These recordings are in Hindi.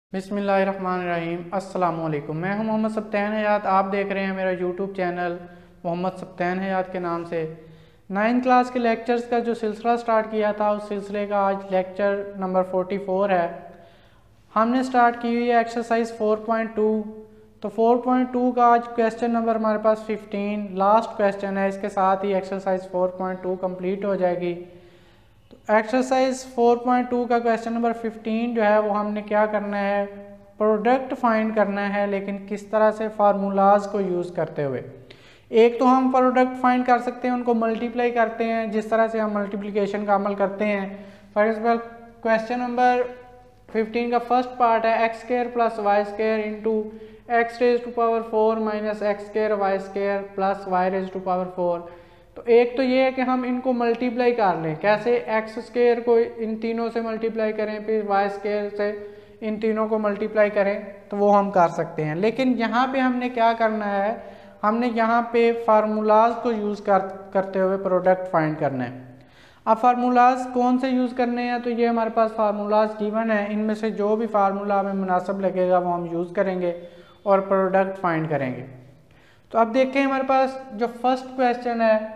बिस्मिल्लाहिर्रहमानिर्रहीम। अस्सलाम वालेकुम। मैं हूं मोहम्मद सब्तैन हयात। आप देख रहे हैं मेरा यूट्यूब चैनल मोहम्मद सब्तैन हयात के नाम से। 9th क्लास के लेक्चर्स का जो सिलसिला स्टार्ट किया था उस सिलसिले का आज लेक्चर नंबर 44 है। हमने स्टार्ट की हुई है एक्सरसाइज 4.2। तो 4.2 का आज क्वेश्चन नंबर हमारे पास 15 लास्ट क्वेश्चन है। इसके साथ ही एक्सरसाइज 4.2 कंप्लीट हो जाएगी। एक्सरसाइज 4.2 का क्वेश्चन नंबर 15 जो है वो हमने क्या करना है, प्रोडक्ट फाइंड करना है, लेकिन किस तरह से फार्मूलाज को यूज़ करते हुए। एक तो हम प्रोडक्ट फाइंड कर सकते हैं, उनको मल्टीप्लाई करते हैं जिस तरह से हम मल्टीप्लिकेशन का अमल करते हैं। फॉर एग्जाम्पल क्वेश्चन नंबर 15 का फर्स्ट पार्ट है x square plus Y square into X raise to power 4 minus X square Y square plus Y raise to power 4। तो एक तो ये है कि हम इनको मल्टीप्लाई कर लें। कैसे? एक्स स्क्वायर को इन तीनों से मल्टीप्लाई करें, फिर वाई स्क्वायर से इन तीनों को मल्टीप्लाई करें, तो वो हम कर सकते हैं। लेकिन यहाँ पे हमने क्या करना है, हमने यहाँ पे फार्मूलाज को यूज़ करते हुए प्रोडक्ट फाइंड करना है। अब फार्मूलाज कौन से यूज़ करने हैं, तो ये हमारे पास फार्मूलाज गिवन है। इनमें से जो भी फार्मूला हमें मुनासिब लगेगा वो हम यूज़ करेंगे और प्रोडक्ट फाइंड करेंगे। तो अब देखें हमारे पास जो फर्स्ट क्वेश्चन है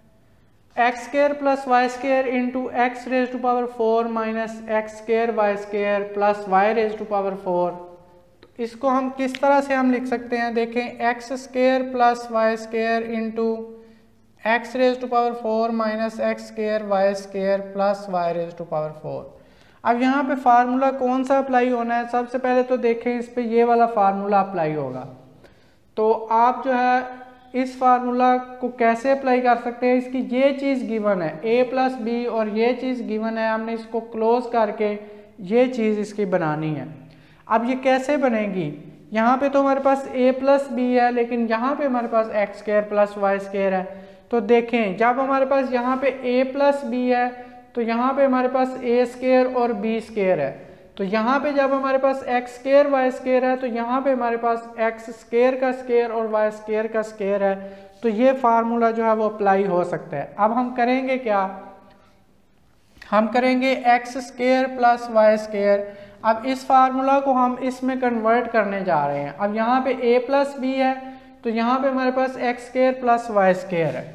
x square plus Y square into X raise to power 4 minus X square Y square plus Y raise to power 4। तो इसको हम किस तरह से हम लिख सकते हैं, देखें X square plus Y square into X raise to power 4 minus X square Y square plus Y raise to power 4। अब यहाँ पे फार्मूला कौन सा अप्लाई होना है, सबसे पहले तो देखें इस पे ये वाला फार्मूला अप्लाई होगा। तो आप जो है इस फार्मूला को कैसे अप्लाई कर सकते हैं, इसकी ये चीज़ गिवन है a प्लस बी और ये चीज़ गिवन है, हमने इसको क्लोज करके ये चीज़ इसकी बनानी है। अब ये कैसे बनेगी, यहाँ पे तो हमारे पास a प्लस बी है, लेकिन यहाँ पे हमारे पास X square plus Y square है। तो देखें जब हमारे पास यहाँ पे a प्लस बी है तो यहाँ पे हमारे पास a स्क्वायर और b स्क्वायर है। तो यहाँ पे जब हमारे पास एक्स स्क्वायर वाई स्क्वायर है तो यहाँ पे हमारे पास एक्स स्क्वायर का स्क्वायर और वाई स्क्वायर का स्क्वायर है। तो ये फार्मूला जो है वो अप्लाई हो सकता है। अब हम करेंगे क्या, हम करेंगे X square plus Y square. अब इस फार्मूला को हम इसमें कन्वर्ट करने जा रहे हैं। अब यहाँ पे a प्लस बी है तो यहाँ पे हमारे पास X square plus Y square है,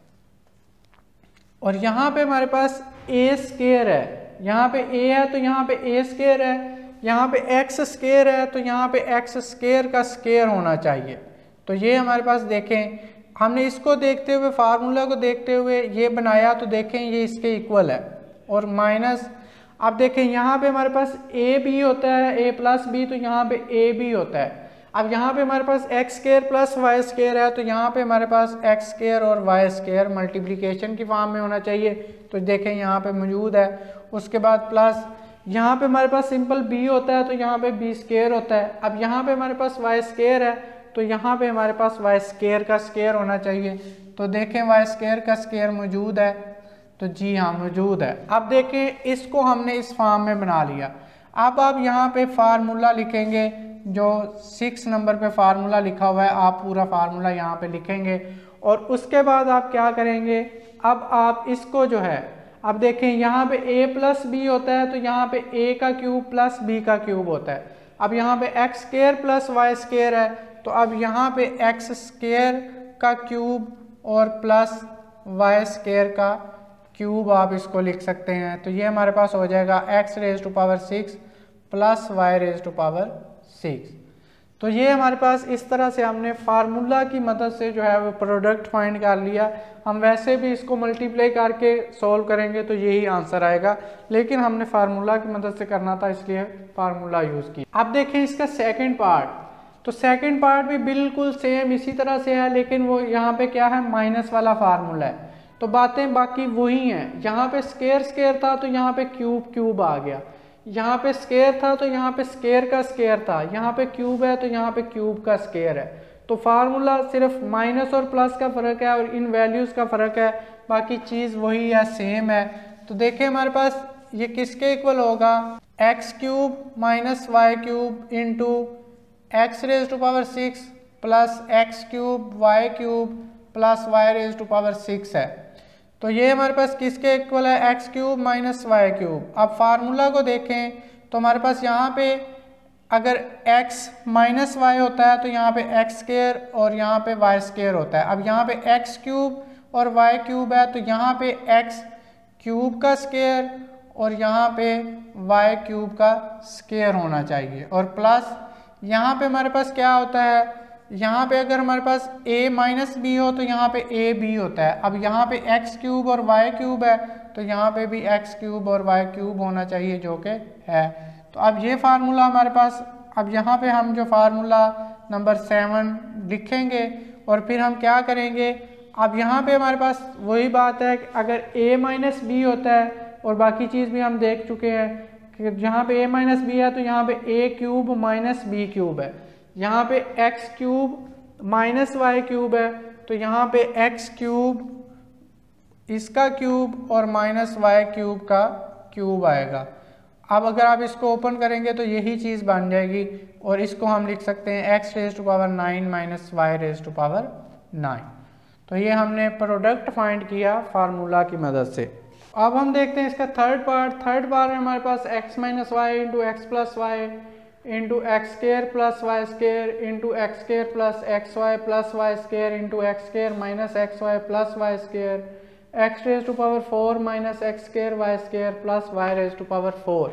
और यहाँ पे हमारे पास a स्क्वायर है। यहाँ पे a है तो यहाँ पे a स्क्वायर है, यहाँ पे x स्क्वायर है तो यहाँ पे x स्क्वायर का स्क्वायर होना चाहिए। तो ये हमारे पास देखें, हमने इसको देखते हुए फार्मूला को देखते हुए ये बनाया, तो देखें ये इसके इक्वल है। और माइनस अब देखें यहाँ पे हमारे पास a भी होता है, a प्लस बी, तो यहाँ पे a भी होता है। अब यहाँ पे हमारे पास X square plus Y square है तो यहाँ पे हमारे पास एक्स स्क्वायर और वाई स्क्वायर मल्टीप्लिकेशन की फॉर्म में होना चाहिए। तो देखें यहाँ पे मौजूद है। उसके बाद प्लस यहाँ पे हमारे पास सिंपल b होता है तो यहाँ पे b स्क्वायर होता है। अब यहाँ पे हमारे पास वाई स्क्वायर है तो यहाँ पे हमारे पास वाई स्क्वायर का स्क्वायर होना चाहिए। तो देखें वाई स्क्वायर का स्क्वायर मौजूद है, तो जी हाँ मौजूद है। अब देखें इसको हमने इस फॉर्म में बना लिया। अब आप यहाँ पे फार्मूला लिखेंगे, जो 6 नंबर पे फार्मूला लिखा हुआ है, आप पूरा फार्मूला यहाँ पे लिखेंगे। और उसके बाद आप क्या करेंगे, अब आप इसको जो है, अब देखें यहाँ पे a प्लस बी होता है तो यहाँ पे a का क्यूब प्लस b का क्यूब होता है। अब यहाँ पे X square plus Y square है तो अब यहाँ पे एक्स स्क्वायर का क्यूब और प्लस वाई स्क्वायर का क्यूब आप इसको लिख सकते हैं। तो ये हमारे पास हो जाएगा X raise to power 6 plus Y raise to power 6। तो ये हमारे पास इस तरह से हमने फार्मूला की मदद से जो है वो प्रोडक्ट फाइंड कर लिया। हम वैसे भी इसको मल्टीप्लाई करके सॉल्व करेंगे तो यही आंसर आएगा, लेकिन हमने फार्मूला की मदद से करना था इसलिए फार्मूला यूज़ किया। अब देखें इसका सेकंड पार्ट, तो सेकंड पार्ट भी बिल्कुल सेम इसी तरह से है, लेकिन वो यहाँ पे क्या है, माइनस वाला फार्मूला है। तो बातें बाकी वही हैं। यहाँ पे स्क्वायर स्क्वायर था तो यहाँ पे क्यूब क्यूब आ गया, यहाँ पे स्क्वायर था तो यहाँ पे स्क्वायर का स्क्वायर था, यहाँ पे क्यूब है तो यहाँ पे क्यूब का स्क्वायर है। तो फार्मूला सिर्फ माइनस और प्लस का फ़र्क है और इन वैल्यूज़ का फ़र्क है, बाकी चीज़ वही है, सेम है। तो देखें हमारे पास ये किसके इक्वल होगा, X cube minus Y cube into X raise to power 6 plus X cube Y cube plus Y raise to power 6 है। तो ये हमारे पास किसके इक्वल है, X cube minus Y cube. अब फार्मूला को देखें तो हमारे पास यहाँ पे अगर x माइनस वाई होता है तो यहाँ पे एक्स स्क्वायर और यहाँ पे वाई स्क्वायर होता है। अब यहाँ पे एक्स क्यूब और वाई क्यूब है तो यहाँ पे एक्स क्यूब का स्क्वायर और यहाँ पे वाई क्यूब का स्क्वायर होना चाहिए, और प्लस यहाँ पे हमारे पास क्या होता है, यहाँ पे अगर हमारे पास a माइनस बी हो तो यहाँ पे a b होता है। अब यहाँ पे एक्स क्यूब और वाई क्यूब है तो यहाँ पे भी एक्स क्यूब और वाई क्यूब होना चाहिए, जो कि है। तो अब ये फार्मूला हमारे पास, अब यहाँ पे हम जो फार्मूला नंबर 7 लिखेंगे और फिर हम क्या करेंगे, अब यहाँ पे हमारे पास वही बात है कि अगर a माइनस बी होता है, और बाकी चीज़ भी हम देख चुके हैं कि जहाँ पे a माइनस बी है तो यहाँ पे a cube minus B cube है, यहाँ पे x cube minus Y cube है तो यहाँ पे x क्यूब इसका क्यूब और माइनस वाई क्यूब का क्यूब आएगा। अब अगर आप इसको ओपन करेंगे तो यही चीज़ बन जाएगी, और इसको हम लिख सकते हैं x raise to power 9 minus Y raise to power 9। तो ये हमने प्रोडक्ट फाइंड किया फार्मूला की मदद से। अब हम देखते हैं इसका थर्ड पार्ट में हमारे पास x minus Y into X plus Y into X square plus Y square into X square plus Y square into X square minus X Y plus Y square X raise to power 4 minus X square Y square plus Y raise to power 4।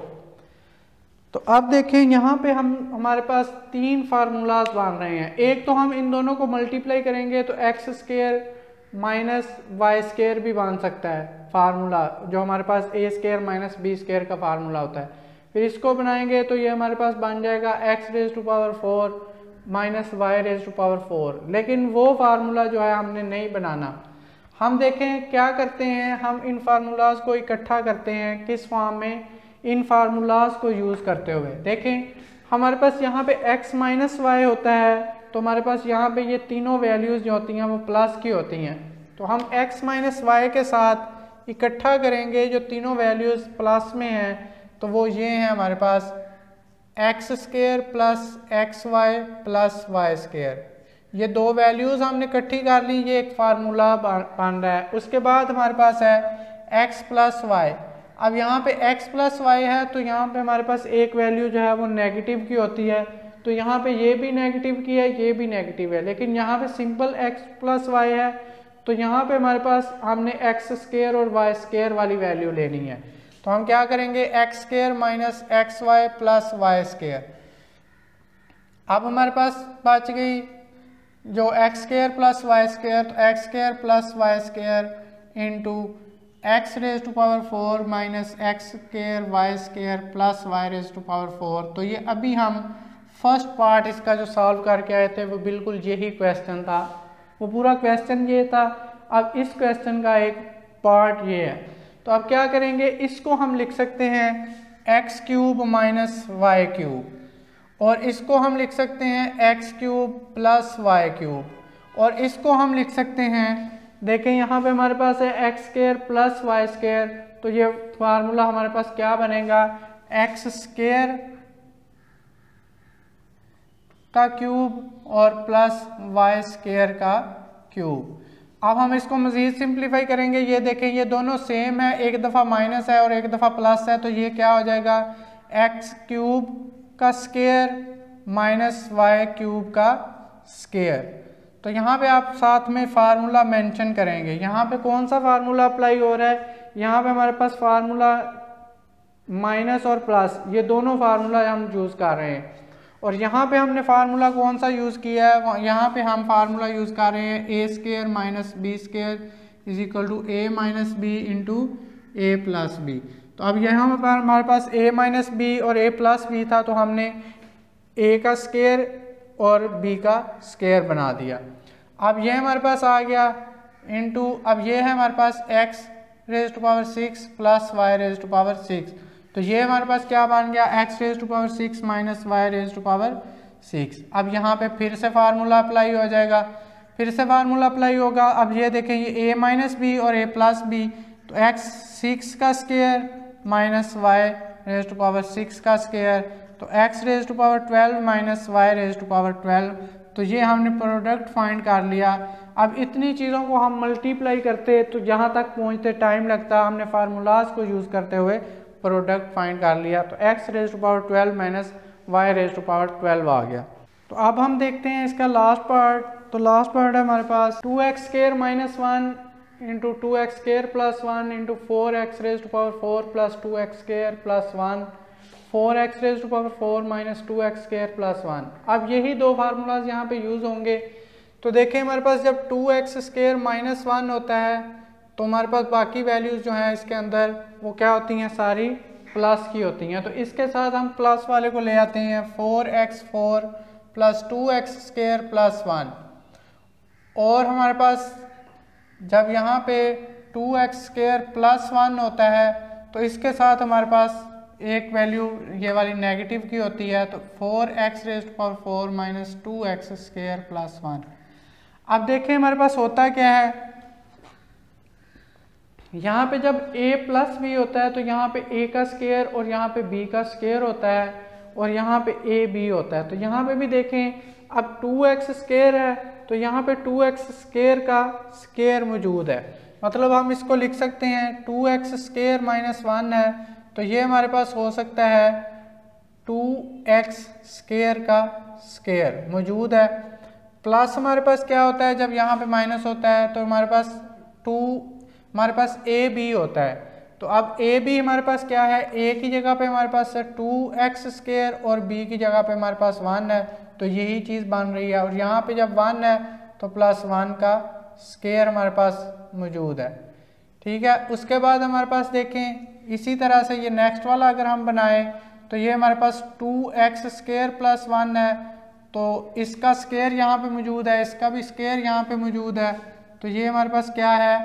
तो अब देखें यहाँ पे हमारे पास तीन फार्मूलाज बन रहे हैं। एक तो हम इन दोनों को मल्टीप्लाई करेंगे तो X square minus Y square भी बन सकता है फार्मूला, जो हमारे पास A square minus B square का फार्मूला होता है। फिर इसको बनाएंगे तो ये हमारे पास बन जाएगा X raise to power 4 minus Y raise to power 4। लेकिन वो फार्मूला जो है हमने नहीं बनाना। हम देखें क्या करते हैं, हम इन फार्मूलाज को इकट्ठा करते हैं किस फॉर्म में, इन फार्मूलाज को यूज़ करते हुए। देखें हमारे पास यहाँ पे x माइनस वाई होता है तो हमारे पास यहाँ पे ये तीनों वैल्यूज़ जो होती हैं वो प्लस की होती हैं। तो हम x माइनस वाई के साथ इकट्ठा करेंगे जो तीनों वैल्यूज़ प्लस में हैं, तो वो ये हैं हमारे पास X square plus X Y plus Y square. ये दो वैल्यूज़ हमने इकट्ठी कर ली, ये एक फार्मूला बन रहा है। उसके बाद हमारे पास है x प्लस वाई। अब यहाँ पे x प्लस वाई है तो यहाँ पे हमारे पास एक वैल्यू जो है वो नेगेटिव की होती है, तो यहाँ पे ये भी नेगेटिव की है, ये भी नेगेटिव है। लेकिन यहाँ पे सिंपल x प्लस वाई है तो यहाँ पे हमारे पास हमने एक्स स्क्वायर और वाई स्क्वायर वाली वैल्यू लेनी है। तो हम क्या करेंगे, X square minus X Y plus Y square. अब हमारे पास बच गई जो X square plus Y square, तो X square plus Y square into X raise to power 4 minus X square Y square plus Y raise to power 4। तो ये अभी हम फर्स्ट पार्ट इसका जो सॉल्व करके आए थे वो बिल्कुल यही क्वेश्चन था, वो पूरा क्वेश्चन ये था। अब इस क्वेश्चन का एक पार्ट ये है, तो अब क्या करेंगे, इसको हम लिख सकते हैं x cube minus Y cube, और इसको हम लिख सकते हैं x cube plus y cube, और इसको हम लिख सकते हैं, देखें यहाँ पे हमारे पास है x square plus Y square, तो ये फार्मूला हमारे पास क्या बनेगा, एक्स स्क्वायर का क्यूब और प्लस वाई स्क्वायर का क्यूब। अब हम इसको मज़ीद सिंप्लीफाई करेंगे। ये देखें ये दोनों सेम है, एक दफ़ा माइनस है और एक दफ़ा प्लस है, तो ये क्या हो जाएगा, एक्स क्यूब का स्क्वायर माइनस वाई क्यूब का स्क्वायर। तो यहाँ पे आप साथ में फार्मूला मेंशन करेंगे। यहाँ पे कौन सा फार्मूला अप्लाई हो रहा है, यहाँ पे हमारे पास फार्मूला माइनस और प्लस ये दोनों फार्मूला हम यूज़ कर रहे हैं। और यहाँ पे हमने फार्मूला कौन सा यूज़ किया है, यहाँ पे हम फार्मूला यूज़ कर रहे हैं a square minus B square is equal to a minus b into a plus b. तो अब यहाँ पर हमारे पास a माइनस बी और a प्लस बी था, तो हमने a का स्क्वायर और b का स्क्वायर बना दिया। अब ये हमारे पास आ गया इनटू, अब ये है हमारे पास x raise to power 6 plus y raise to power 6, तो ये हमारे पास क्या बन गया, x raise to power 6 minus y raise to power 6। अब यहाँ पे फिर से फार्मूला अप्लाई हो जाएगा, फिर से फार्मूला अप्लाई होगा। अब ये देखें ये a माइनस बी और a प्लस बी, तो x 6 का square minus Y raise to power 6 का स्क्वायर, तो x raise to power 12 minus Y raise to power 12। तो ये हमने प्रोडक्ट फाइंड कर लिया। अब इतनी चीज़ों को हम मल्टीप्लाई करते तो जहाँ तक पहुँचते टाइम लगता, हमने फार्मूलाज को यूज़ करते हुए प्रोडक्ट फाइंड कर लिया। तो x raise to power 12 minus y raise to power 12 आ गया। तो अब हम देखते हैं इसका लास्ट पार्ट। तो लास्ट पार्ट है हमारे पास 2x square minus 1 into 2x square plus 1 into 4x raise to power 4 plus 2x square plus 1, 4x raise to power 4 minus 2x square plus 1। अब यही दो फार्मूलाज यहाँ पे यूज़ होंगे। तो देखें हमारे पास जब 2x स्क्वायर माइनस 1 होता है तो हमारे पास बाकी वैल्यूज़ जो हैं इसके अंदर वो क्या होती हैं, सारी प्लस की होती हैं। तो इसके साथ हम प्लस वाले को ले आते हैं, 4x4 plus 2x square plus 1। और हमारे पास जब यहाँ पे 2x स्क्वायर प्लस 1 होता है तो इसके साथ हमारे पास एक वैल्यू ये वाली नेगेटिव की होती है, तो 4x raise to power 4 minus 2x square plus 1। अब देखें हमारे पास होता क्या है, यहाँ पे जब a प्लस बी होता है तो यहाँ पे a का स्क्वायर और यहाँ पे b का स्क्वायर होता है और यहाँ पे a b होता है। तो यहाँ पे भी देखें अब 2x स्क्वायर है तो यहाँ पे 2x स्क्वायर का स्क्वायर मौजूद है, मतलब हम इसको लिख सकते हैं 2x स्क्वायर माइनस 1 है तो ये हमारे पास हो सकता है 2x स्क्वायर का स्क्वायर मौजूद है। प्लस हमारे पास क्या होता है, जब यहाँ पे माइनस होता है तो हमारे पास ए बी होता है। तो अब ए बी हमारे पास क्या है, ए की जगह पे हमारे पास 2x स्क्वायर और बी की जगह पे हमारे पास 1 है, तो यही चीज़ बन रही है। और यहाँ पे जब 1 है तो प्लस 1 का स्क्वायर हमारे पास मौजूद है। ठीक है, उसके बाद हमारे पास देखें इसी तरह से ये नेक्स्ट वाला अगर हम बनाएं तो ये हमारे पास 2x स्क्वायर प्लस 1 है, तो इसका स्क्वायर यहाँ पे मौजूद है, इसका भी स्क्वायर यहाँ पे मौजूद है। तो ये हमारे पास क्या है,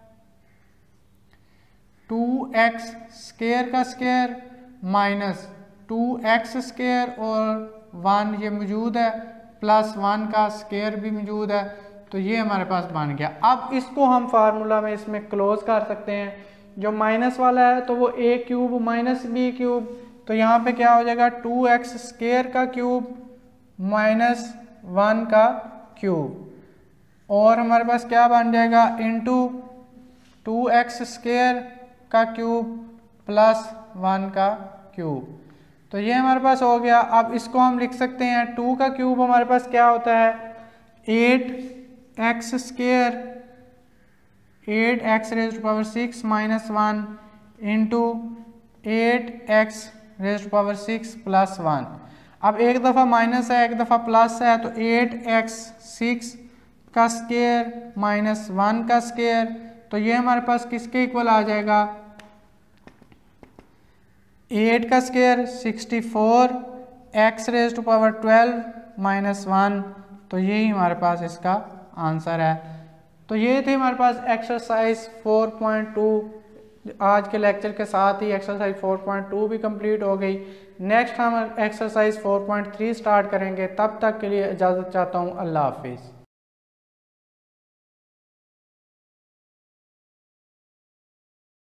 2x स्क्वायर का स्क्वायर माइनस 2x स्क्वायर और 1 ये मौजूद है, प्लस 1 का स्क्वायर भी मौजूद है। तो ये हमारे पास बन गया। अब इसको हम फार्मूला में इसमें क्लोज कर सकते हैं। जो माइनस वाला है तो वो a cube minus B cube, तो यहाँ पे क्या हो जाएगा 2x स्क्वायर का क्यूब माइनस 1 का क्यूब, और हमारे पास क्या बन जाएगा इंटू 2x स्क्वायर का क्यूब प्लस 1 का क्यूब। तो ये हमारे पास हो गया। अब इसको हम लिख सकते हैं 2 का क्यूब हमारे पास क्या होता है 8x square 8x raise to power 6 minus 1 into 8x raise to power 6 plus 1। अब एक दफ़ा माइनस है एक दफ़ा प्लस है, तो 8x 6 का स्क्वायर माइनस 1 का स्क्वायर, तो ये हमारे पास किसके इक्वल आ जाएगा 8 का square 64 x raise to power 12 minus 1। तो यही हमारे पास इसका आंसर है। तो ये थे हमारे पास एक्सरसाइज 4.2। आज के लेक्चर के साथ ही एक्सरसाइज 4.2 भी कंप्लीट हो गई। नेक्स्ट हम एक्सरसाइज 4.3 स्टार्ट करेंगे। तब तक के लिए इजाज़त चाहता हूँ। अल्लाह हाफिज़।